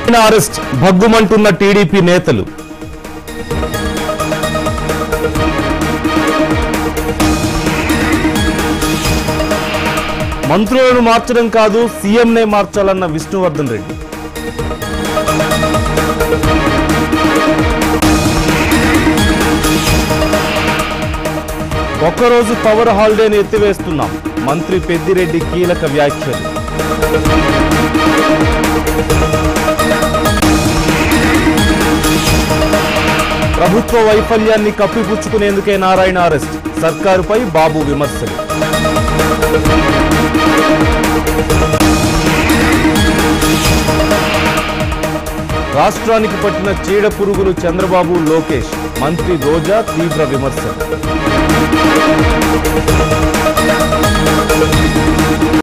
Arrest భగ్గుమంటున్న TDP నేతలు. మంత్రులను మార్చడం కాదు సీఎంనే మార్చాలన్న విష్ణువర్ధన్ రెడ్డి. ఒక్కరోజు పవర్ హాలిడేని ఎత్తివేస్తున్నాం, మంత్రి పెద్దిరెడ్డి కీలక వ్యాఖ్యలు. ప్రభుత్వ వైఫల్యాన్ని కప్పిపుచ్చుకునేందుకే నారాయణ అరెస్ట్, సర్కారుపై బాబు విమర్శలు. రాష్ట్రానికి పట్టిన చీడ పురుగులు చంద్రబాబు, లోకేష్, మంత్రి రోజా తీవ్ర విమర్శలు.